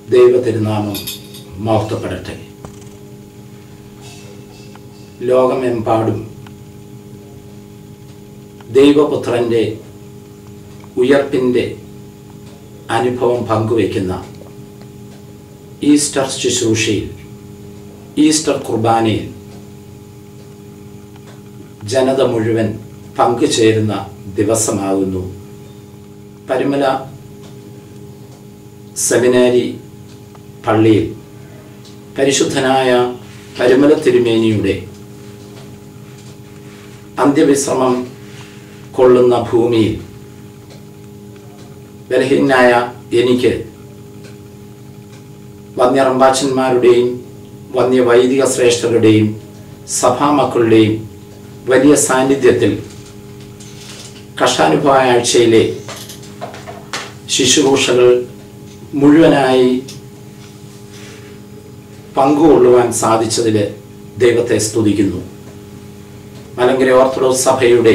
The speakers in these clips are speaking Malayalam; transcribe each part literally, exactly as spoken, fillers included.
ദൈവ തിരുനാമം മഹത്വപ്പെടട്ടെ. ലോകമെമ്പാടും ദൈവപുത്രൻ്റെ ഉയർപ്പിൻ്റെ അനുഭവം പങ്കുവയ്ക്കുന്ന ഈസ്റ്റർ ശുശ്രൂഷയിൽ, ഈസ്റ്റർ കുർബാനയിൽ ജനത മുഴുവൻ പങ്കുചേരുന്ന ദിവസമാകുന്നു പരുമല സെമിനാരി പള്ളിയിൽ പരിശുദ്ധനായ പരുമല തിരുമേനിയുടെ അന്ത്യവിശ്രമം കൊള്ളുന്ന ഭൂമിയിൽ ബലഹീനനായ എനിക്ക് വന്യറമ്പാച്ചന്മാരുടെയും വന്യവൈദിക ശ്രേഷ്ഠരുടെയും സഭാമക്കളുടെയും വലിയ സാന്നിധ്യത്തിൽ കഷ്ടാനുഭവ ആഴ്ചയിലെ ശുശ്രൂഷകൾ മുഴുവനായി പങ്കുകൊള്ളുവാൻ സാധിച്ചതിൽ ദൈവത്തെ സ്തുതിക്കുന്നു. മലങ്കര ഓർത്തഡോക്സ് സഭയുടെ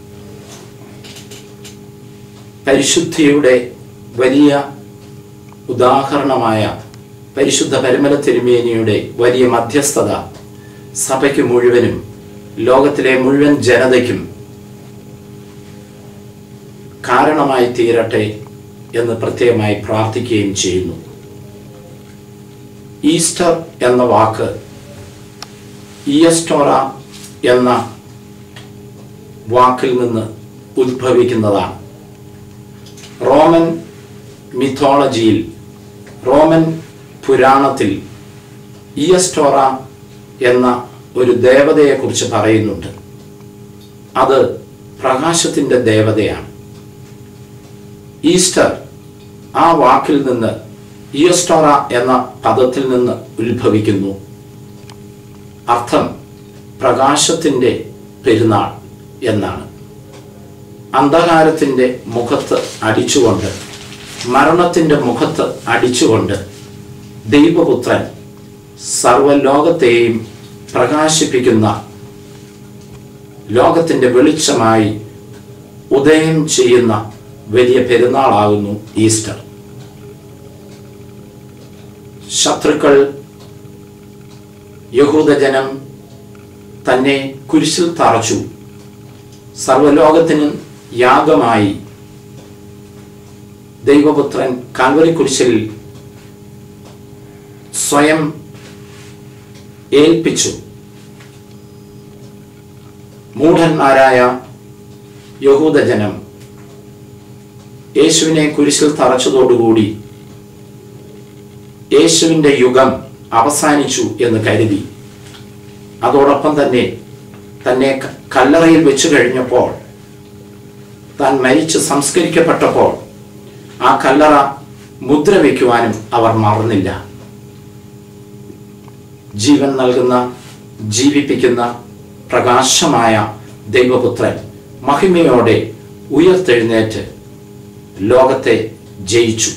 പരിശുദ്ധിയുടെ വലിയ ഉദാഹരണമായ പരിശുദ്ധ പരുമല തിരുമേനിയുടെ വലിയ മധ്യസ്ഥത സഭയ്ക്ക് മുഴുവനും ലോകത്തിലെ മുഴുവൻ ജനതയ്ക്കും കാരണമായി തീരട്ടെ എന്ന് പ്രത്യേകമായി പ്രാർത്ഥിക്കുകയും ചെയ്യുന്നു. ഈസ്റ്റർ എന്ന വാക്ക് ഇയസ്റ്റോറ എന്ന വാക്കിൽ നിന്ന് ഉദ്ഭവിക്കുന്നതാണ്. റോമൻ മിഥോളജിയിൽ, റോമൻ പുരാണത്തിൽ ഇയസ്റ്റോറ എന്ന ഒരു ദേവതയെക്കുറിച്ച് പറയുന്നുണ്ട്. അത് പ്രകാശത്തിൻ്റെ ദേവതയാണ്. ഈസ്റ്റർ ആ വാക്കിൽ നിന്ന്, ഇയസ്റ്റോറ എന്ന പദത്തിൽ നിന്ന് ഉത്ഭവിക്കുന്നു. അർത്ഥം പ്രകാശത്തിൻ്റെ പെരുന്നാൾ എന്നാണ്. അന്ധകാരത്തിൻ്റെ മുഖത്ത് അടിച്ചുകൊണ്ട്, മരണത്തിൻ്റെ മുഖത്ത് അടിച്ചുകൊണ്ട് ദൈവപുത്രൻ സർവലോകത്തെയും പ്രകാശിപ്പിക്കുന്ന, ലോകത്തിൻ്റെ വെളിച്ചമായി ഉദയം ചെയ്യുന്ന വലിയ പെരുന്നാളാകുന്നു ഈസ്റ്റർ. ശത്രുക്കൾ, യഹൂദജനം തന്നെ കുരിശിൽ തറച്ചു സർവലോകത്തിന് യാഗമായി ദൈവപുത്രൻ കാൽവരി കുരിശിൽ സ്വയം ഏൽപ്പിച്ചു. മൂഢന്മാരായ യഹൂദജനം യേശുവിനെ കുരിശിൽ തറച്ചതോടുകൂടി യേശുവിൻ്റെ യുഗം അവസാനിച്ചു എന്ന് കരുതി. അതോടൊപ്പം തന്നെ തന്നെ കല്ലറയിൽ വെച്ചു കഴിഞ്ഞപ്പോൾ, താൻ മരിച്ച് സംസ്കരിക്കപ്പെട്ടപ്പോൾ ആ കല്ലറ മുദ്ര വയ്ക്കുവാനും അവർ മറന്നില്ല. ജീവൻ നൽകുന്ന, ജീവിപ്പിക്കുന്ന പ്രകാശമായ ദൈവപുത്രൻ മഹിമയോടെ ഉയർത്തെഴുന്നേറ്റ് ലോകത്തെ ജയിച്ചു.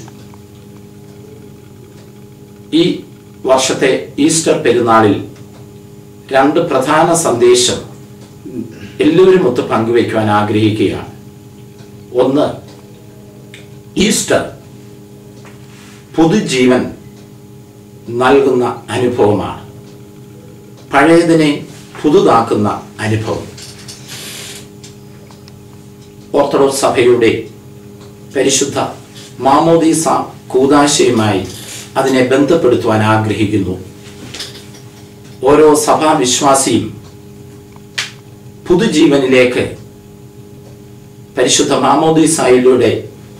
ഈ വർഷത്തെ ഈസ്റ്റർ പെരുന്നാളിൽ രണ്ട് പ്രധാന സന്ദേശം എല്ലാവരും ഒത്ത് പങ്കുവയ്ക്കുവാൻ ആഗ്രഹിക്കുകയാണ്. ഒന്ന്, ഈസ്റ്റർ പുതുജീവൻ നൽകുന്ന അനുഭവമാണ്. പഴയതിനെ പുതുതാക്കുന്ന അനുഭവം. ഓർത്തഡോക്സ് സഭയുടെ പരിശുദ്ധ മാമോദീസ കൂദാശയുമായി അതിനെ ബന്ധപ്പെടുത്തുവാൻ ആഗ്രഹിക്കുന്നു. ഓരോ സഭാവിശ്വാസിയും പുതുജീവനിലേക്ക് പരിശുദ്ധ മാമോദീസായിലൂടെ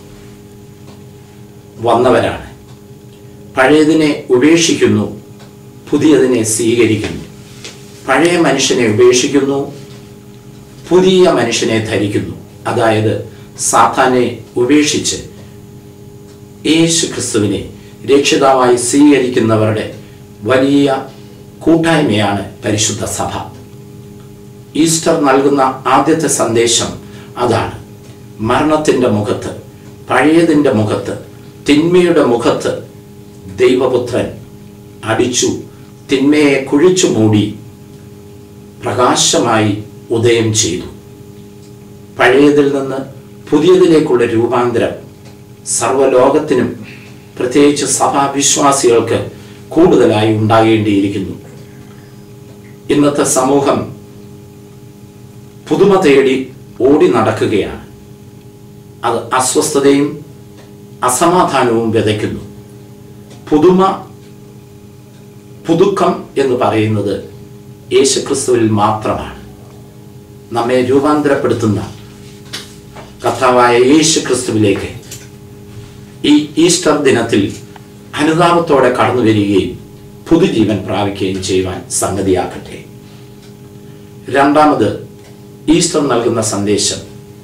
വന്നവരാണ്. പഴയതിനെ ഉപേക്ഷിക്കുന്നു, പുതിയതിനെ സ്വീകരിക്കുന്നു. പഴയ മനുഷ്യനെ ഉപേക്ഷിക്കുന്നു, പുതിയ മനുഷ്യനെ ധരിക്കുന്നു. അതായത് സാത്താനെ ഉപേക്ഷിച്ച് യേശു ക്രിസ്തുവിനെ രക്ഷിതാവായി സ്വീകരിക്കുന്നവരുടെ വലിയ കൂട്ടായ്മയാണ് പരിശുദ്ധ സഭ. ഈസ്റ്റർ നൽകുന്ന ആദ്യത്തെ സന്ദേശം അതാണ്. മരണത്തിൻ്റെ മുഖത്ത്, പഴയതിൻ്റെ മുഖത്ത്, തിന്മയുടെ മുഖത്ത് ദൈവപുത്രൻ അടിച്ചു തിന്മയെ കുഴിച്ചു മൂടി പ്രകാശമായി ഉദയം ചെയ്തു. പഴയതിൽ നിന്ന് പുതിയതിലേക്കുള്ള രൂപാന്തരം സർവലോകത്തിനും പ്രത്യേകിച്ച് സഭാവിശ്വാസികൾക്ക് കൂടുതലായി ഉണ്ടാകേണ്ടിയിരിക്കുന്നു. ഇന്നത്തെ സമൂഹം പുതുമ തേടി ഓടി നടക്കുകയാണ്. അത് അസ്വസ്ഥതയും അസമാധാനവും വിതയ്ക്കുന്നു. പുതുമ, പുതുക്കം എന്ന് പറയുന്നത് യേശുക്രിസ്തുവിൽ മാത്രമാണ്. നമ്മെ രൂപാന്തരപ്പെടുത്തുന്ന കർത്താവായ യേശുക്രിസ്തുവിലേക്ക് ഈ ഈസ്റ്റർ ദിനത്തിൽ അനുതാപത്തോടെ കടന്നു വരികയും പുതുജീവൻ പ്രാപിക്കുകയും ചെയ്യുവാൻ സംഗതിയാക്കട്ടെ. രണ്ടാമത്, ഈസ്റ്റർ നൽകുന്ന സന്ദേശം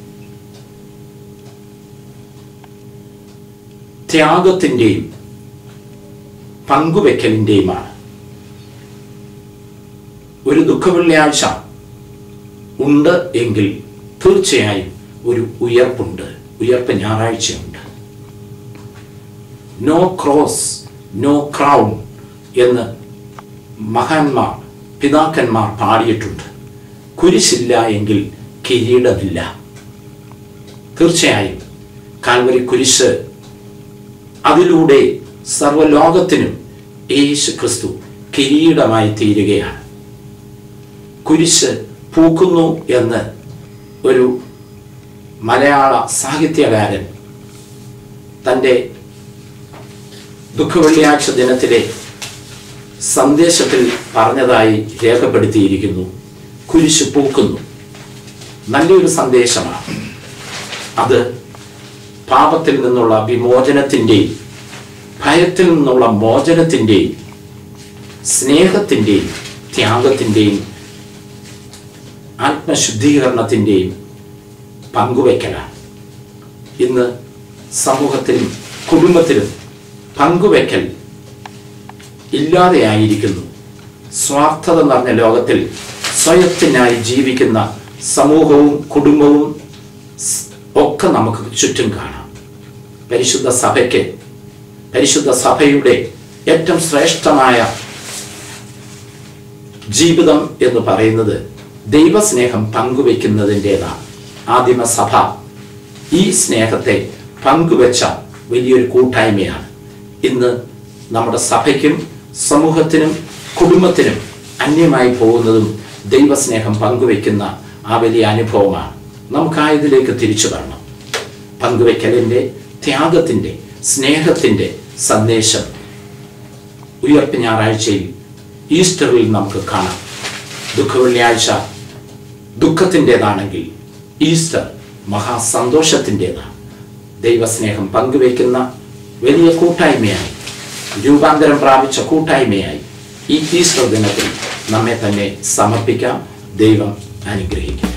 ത്യാഗത്തിൻ്റെയും പങ്കുവെക്കലിൻ്റെയുമാണ്. ഒരു ദുഃഖവെള്ളിയാഴ്ച ഉണ്ട് എങ്കിൽ തീർച്ചയായും ഒരു ഉയർപ്പുണ്ട്, ഉയർപ്പ് ഞായറാഴ്ചയുണ്ട്. നോ ക്രോസ് നോ ക്രൗൺ എന്ന് മഹാന്മാർ, പിതാക്കന്മാർ പാടിയിട്ടുണ്ട്. കുരിശില്ല എങ്കിൽ കിരീടമില്ല. തീർച്ചയായും കാൽവരി കുരിശ്, അതിലൂടെ സർവ്വലോകത്തിനും യേശു ക്രിസ്തു കിരീടമായി തീരുകയാണ്. കുരിശ് പൂക്കുന്നു എന്ന് ഒരു മലയാള സാഹിത്യകാരൻ തൻ്റെ ദുഃഖവെള്ളിയാഴ്ച ദിനത്തിലെ സന്ദേശത്തിൽ പറഞ്ഞതായി രേഖപ്പെടുത്തിയിരിക്കുന്നു. കുരിശ് പൂക്കുന്നു. നല്ലൊരു സന്ദേശമാണ് അത്. പാപത്തിൽ നിന്നുള്ള വിമോചനത്തിൻ്റെയും ഭയത്തിൽ നിന്നുള്ള മോചനത്തിൻ്റെയും സ്നേഹത്തിൻ്റെയും ത്യാഗത്തിൻ്റെയും ആത്മശുദ്ധീകരണത്തിൻ്റെയും പങ്കുവയ്ക്കലാണ്. ഇന്ന് സമൂഹത്തിലും കുടുംബത്തിലും പങ്കുവയ്ക്കൽ ഇല്ലാതെയായിരിക്കുന്നു. സ്വാർത്ഥത നിറഞ്ഞ ലോകത്തിൽ സ്വയത്തിനായി ജീവിക്കുന്ന സമൂഹവും കുടുംബവും ഒക്കെ നമുക്ക് ചുറ്റും കാണാം. പരിശുദ്ധ സഭയ്ക്ക്, പരിശുദ്ധ സഭയുടെ ഏറ്റവും ശ്രേഷ്ഠമായ ജീവിതം എന്ന് പറയുന്നത് ദൈവസ്നേഹം പങ്കുവെക്കുന്നതിൻ്റെതാണ്. ആദിമസഭ ഈ സ്നേഹത്തെ പങ്കുവെച്ച വലിയൊരു കൂട്ടായ്മയാണ്. ഇന്ന് നമ്മുടെ സഭയ്ക്കും സമൂഹത്തിനും കുടുംബത്തിനും അന്യമായി പോകുന്നതും ദൈവസ്നേഹം പങ്കുവെക്കുന്ന ആ വലിയ അനുഭവമാണ്. നമുക്ക് ആ ഇതിലേക്ക് തിരിച്ചു വരണം. പങ്കുവെക്കലിൻ്റെ, ത്യാഗത്തിൻ്റെ, സ്നേഹത്തിൻ്റെ സന്ദേശം ഉയർപ്പ് ഞായറാഴ്ചയിൽ, ഈസ്റ്ററിൽ നമുക്ക് കാണാം. ദുഃഖവെള്ളിയാഴ്ച ദുഃഖത്തിൻ്റെതാണെങ്കിൽ ഈസ്റ്റർ മഹാസന്തോഷത്തിൻ്റെതാണ്. ദൈവസ്നേഹം പങ്കുവയ്ക്കുന്ന വലിയ കൂട്ടായ്മയായി, രൂപാന്തരം പ്രാപിച്ച കൂട്ടായ്മയായി ഈ ഈസ്റ്റർ ദിനത്തിൽ നമ്മെ തന്നെ സമർപ്പിക്കാം. ദൈവം അനുഗ്രഹിക്കും.